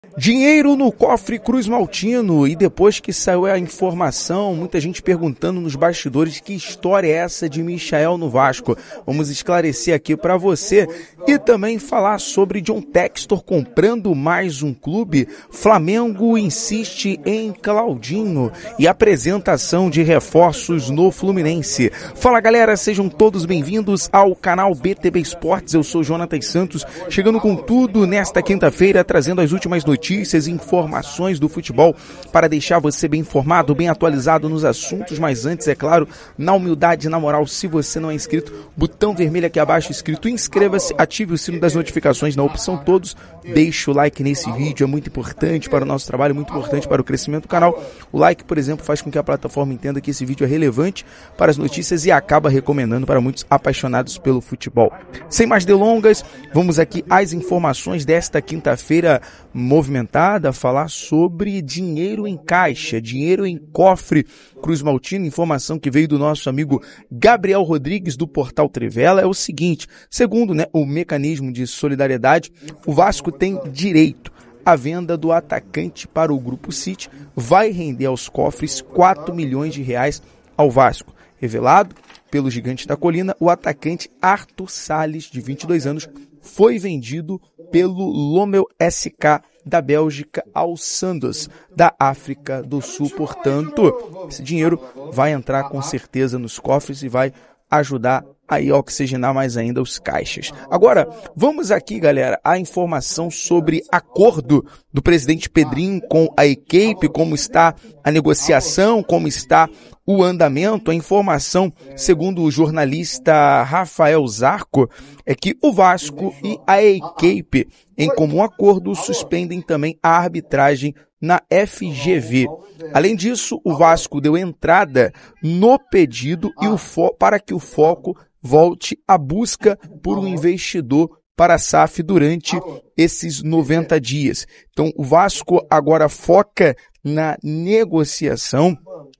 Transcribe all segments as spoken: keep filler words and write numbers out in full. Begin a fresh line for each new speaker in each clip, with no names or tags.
Dinheiro no cofre Cruz Maltino, e depois que saiu a informação, muita gente perguntando nos bastidores que história é essa de Michael no Vasco. Vamos esclarecer aqui para você e também falar sobre John Textor comprando mais um clube. Flamengo insiste em Claudinho e apresentação de reforços no Fluminense. Fala galera, sejam todos bem-vindos ao canal B T B Esportes. Eu sou Jonatas Santos, chegando com tudo nesta quinta-feira, trazendo as últimas notícias notícias e informações do futebol para deixar você bem informado, bem atualizado nos assuntos, mas antes, é claro, na humildade e na moral, se você não é inscrito, botão vermelho aqui abaixo escrito inscreva-se, ative o sino das notificações na opção todos, deixe o like nesse vídeo, é muito importante para o nosso trabalho, muito importante para o crescimento do canal. O like, por exemplo, faz com que a plataforma entenda que esse vídeo é relevante para as notícias e acaba recomendando para muitos apaixonados pelo futebol. Sem mais delongas, vamos aqui às informações desta quinta-feira movimentada, falar sobre dinheiro em caixa, dinheiro em cofre Cruz Maltino. Informação que veio do nosso amigo Gabriel Rodrigues do Portal Trivela é o seguinte: segundo, né, o mecanismo de solidariedade, o Vasco tem direito à venda do atacante para o Grupo City, vai render aos cofres quatro milhões de reais ao Vasco. Revelado pelo Gigante da Colina, o atacante Arthur Salles, de vinte e dois anos, foi vendido pelo Lommel S K da Bélgica ao Santos da África do Sul. Portanto, esse dinheiro vai entrar com certeza nos cofres e vai ajudar aí a oxigenar mais ainda os caixas. Agora, vamos aqui, galera, a informação sobre acordo do presidente Pedrinho com a equipe, como está a negociação, como está o andamento. A informação, segundo o jornalista Rafael Zarco, é que o Vasco e a equipe, em comum acordo, suspendem também a arbitragem na F G V. Além disso, o Vasco deu entrada no pedido e o fo- para que o foco volte à busca por um investidor para a S A F durante esses noventa dias. Então, o Vasco agora foca na negociação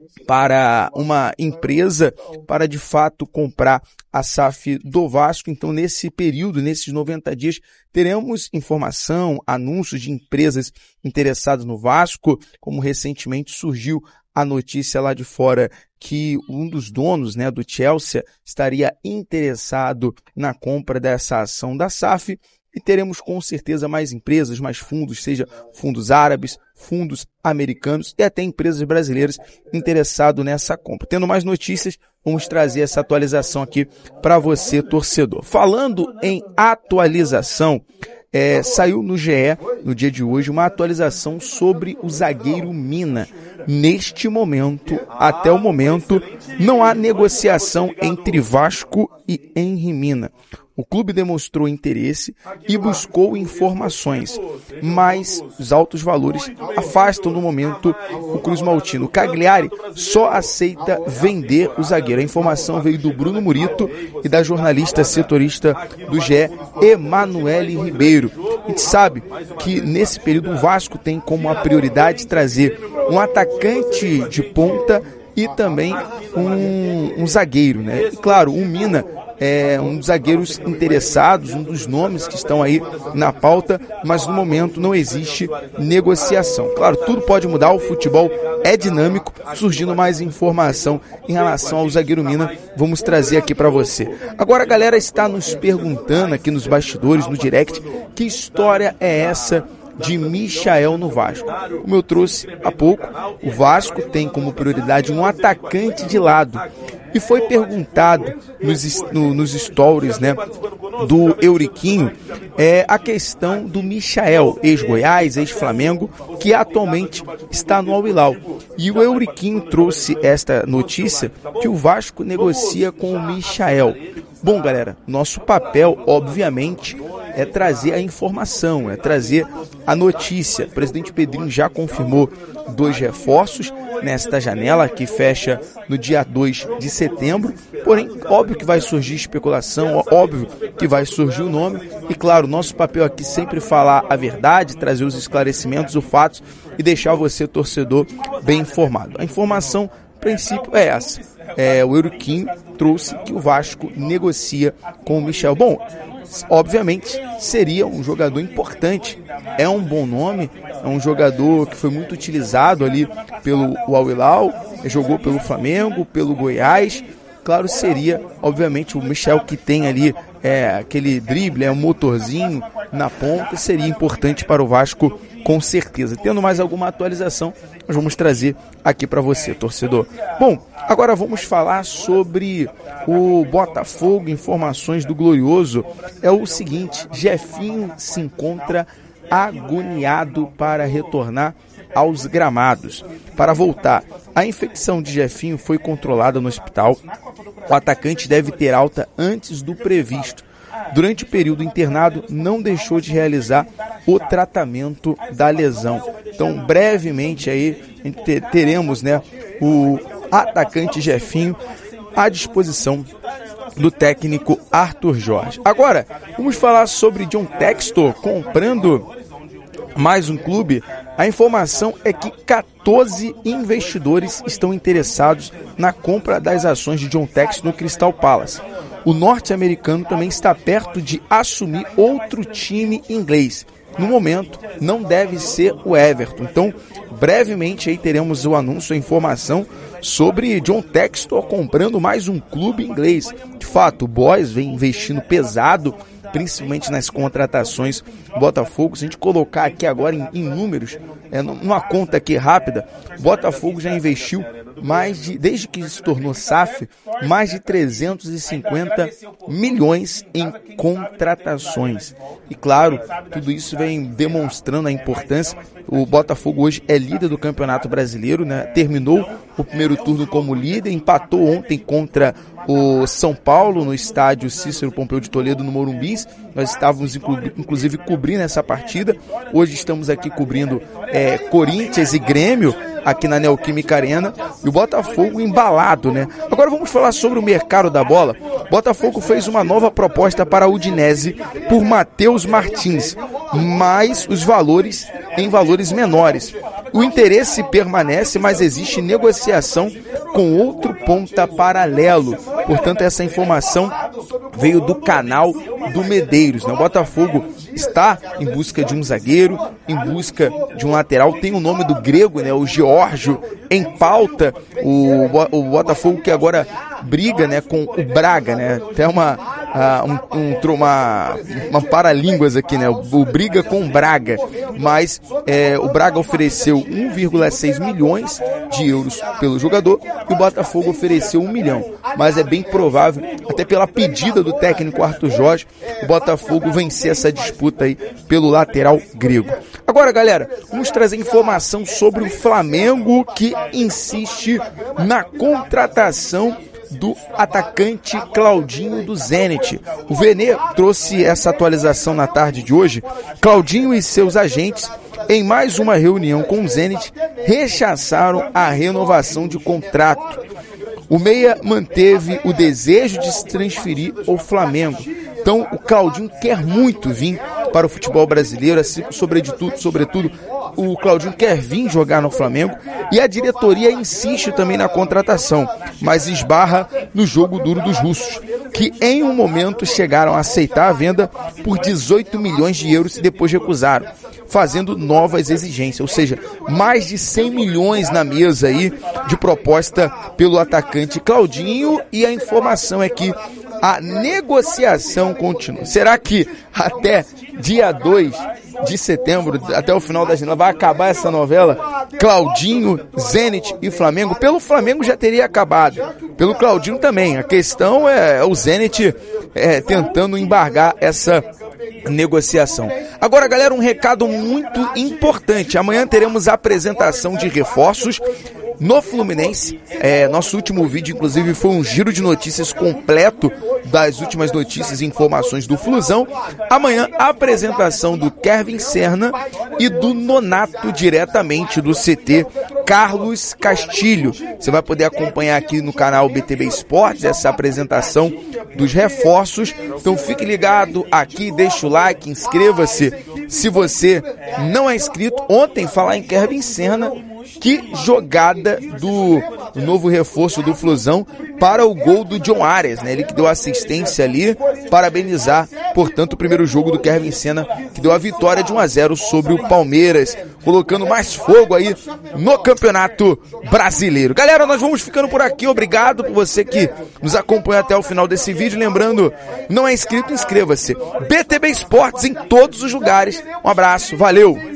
para uma empresa para, de fato, comprar a S A F do Vasco. Então, nesse período, nesses noventa dias, teremos informação, anúncios de empresas interessadas no Vasco, como recentemente surgiu a notícia lá de fora que um dos donos, né, do Chelsea estaria interessado na compra dessa ação da S A F, e teremos com certeza mais empresas, mais fundos, seja fundos árabes, fundos americanos e até empresas brasileiras interessadas nessa compra. Tendo mais notícias, vamos trazer essa atualização aqui para você, torcedor. Falando em atualização, É, saiu no G E, no dia de hoje, uma atualização sobre o zagueiro Mina. Neste momento, até o momento, não há negociação entre Vasco e Henry Mina. O clube demonstrou interesse e buscou informações, mas os altos valores afastam no momento o Cruz Maltino. O Cagliari só aceita vender o zagueiro. A informação veio do Bruno Murito e da jornalista setorista do G E, Emanuele Ribeiro. A gente sabe que nesse período o Vasco tem como a prioridade trazer um atacante de ponta e também um, um zagueiro, né? E claro, o Mina é um dos zagueiros interessados, um dos nomes que estão aí na pauta, mas no momento não existe negociação. Claro, tudo pode mudar, o futebol é dinâmico, surgindo mais informação em relação ao zagueiro Mina, vamos trazer aqui para você. Agora a galera está nos perguntando aqui nos bastidores, no direct, que história é essa de Michael no Vasco? Como eu trouxe há pouco, o Vasco tem como prioridade um atacante de lado. E foi perguntado nos, no, nos stories, né, do Euriquinho, é, a questão do Michael, ex-Goiás, ex-Flamengo, que atualmente está no Al Hilal. E o Euriquinho trouxe esta notícia que o Vasco negocia com o Michael. Bom, galera, nosso papel, obviamente, é trazer a informação, é trazer a notícia. O presidente Pedrinho já confirmou dois reforços nesta janela que fecha no dia dois de setembro, porém, óbvio que vai surgir especulação, óbvio que vai surgir o nome, e claro, nosso papel aqui sempre falar a verdade, trazer os esclarecimentos, os fatos e deixar você, torcedor, bem informado. A informação, a princípio, é essa. É, o Euriquinho trouxe que o Vasco negocia com o Michel. Bom, obviamente seria um jogador importante é um bom nome, é um jogador que foi muito utilizado ali pelo Al Hilal, jogou pelo Flamengo, pelo Goiás. Claro, seria, obviamente, o Michel que tem ali é, aquele drible, é um motorzinho na ponta, seria importante para o Vasco, com certeza. Tendo mais alguma atualização, nós vamos trazer aqui para você, torcedor. Bom, agora vamos falar sobre o Botafogo. Informações do Glorioso é o seguinte: Jefinho se encontra agoniado para retornar aos gramados. Para voltar, a infecção de Jefinho foi controlada no hospital. O atacante deve ter alta antes do previsto. Durante o período internado, não deixou de realizar o tratamento da lesão. Então, brevemente aí teremos, né, o atacante Jefinho à disposição do técnico Arthur Jorge. Agora, vamos falar sobre John Textor comprando mais um clube. A informação é que quatorze investidores estão interessados na compra das ações de John Textor no Crystal Palace. O norte-americano também está perto de assumir outro time inglês. No momento, não deve ser o Everton. Então, brevemente aí teremos o anúncio, a informação sobre John Textor comprando mais um clube inglês. De fato, o Boys vem investindo pesado, principalmente nas contratações do Botafogo. Se a gente colocar aqui agora em, em números, é, numa conta aqui rápida, o Botafogo já investiu mais de, desde que se tornou S A F, mais de trezentos e cinquenta milhões em contratações. E claro, tudo isso vem demonstrando a importância. O Botafogo hoje é líder do Campeonato Brasileiro, né? Terminou o primeiro turno como líder, empatou ontem contra o São Paulo no estádio Cícero Pompeu de Toledo, no Morumbi. Nós estávamos inclusive cobrindo essa partida. Hoje estamos aqui cobrindo é, Corinthians e Grêmio aqui na Neoquímica Arena, e o Botafogo embalado, né? Agora vamos falar sobre o mercado da bola. Botafogo fez uma nova proposta para a Udinese por Matheus Martins, mas os valores em valores menores. O interesse permanece, mas existe negociação com outro ponta paralelo. Portanto, essa informação veio do canal do Medeiros, né? O Botafogo está em busca de um zagueiro, em busca de um lateral. Tem o nome do grego, né? O Giorgio em pauta. O, o Botafogo que agora briga, né, com o Braga, né? Até uma, uh, um, um, uma, uma paralínguas aqui, né? O, o briga com o Braga, mas é, o Braga ofereceu um vírgula seis milhões de euros pelo jogador e o Botafogo ofereceu um milhão. Mas é bem provável, até pela pedida do técnico Arthur Jorge, o Botafogo vencer essa disputa aí pelo lateral grego. Agora, galera, vamos trazer informação sobre o Flamengo, que insiste na contratação do atacante Claudinho do Zenit. O Vene trouxe essa atualização na tarde de hoje. Claudinho e seus agentes, em mais uma reunião com o Zenit, rechaçaram a renovação de contrato. O meia manteve o desejo de se transferir ao Flamengo. Então, o Claudinho quer muito vir para o futebol brasileiro, assim, sobretudo, sobretudo o Claudinho quer vir jogar no Flamengo, e a diretoria insiste também na contratação, mas esbarra no jogo duro dos russos, que em um momento chegaram a aceitar a venda por dezoito milhões de euros e depois recusaram, fazendo novas exigências, ou seja, mais de cem milhões na mesa aí de proposta pelo atacante Claudinho, e a informação é que a negociação continua. Será que até dia dois de setembro, até o final da janela, vai acabar essa novela? Claudinho, Zenit e Flamengo. Pelo Flamengo já teria acabado, pelo Claudinho também. A questão é o Zenit é, tentando embargar essa negociação. Agora, galera, um recado muito importante. Amanhã teremos a apresentação de reforços no Fluminense. É, nosso último vídeo, inclusive, foi um giro de notícias completo das últimas notícias e informações do Flusão. Amanhã, a apresentação do Kevin Serna e do Nonato, diretamente do C T Carlos Castilho. Você vai poder acompanhar aqui no canal B T B Esportes essa apresentação dos reforços. Então fique ligado aqui, deixa o like, inscreva-se se você não é inscrito. Ontem, falar em Kevin Serna, que jogada do, do novo reforço do Flusão para o gol do John Arias, né? Ele que deu assistência ali, parabenizar portanto o primeiro jogo do Kevin Senna, que deu a vitória de um a zero sobre o Palmeiras, colocando mais fogo aí no Campeonato Brasileiro. Galera, nós vamos ficando por aqui, obrigado por você que nos acompanha até o final desse vídeo, lembrando, não é inscrito, inscreva-se. B T B Esportes em todos os lugares, um abraço, valeu!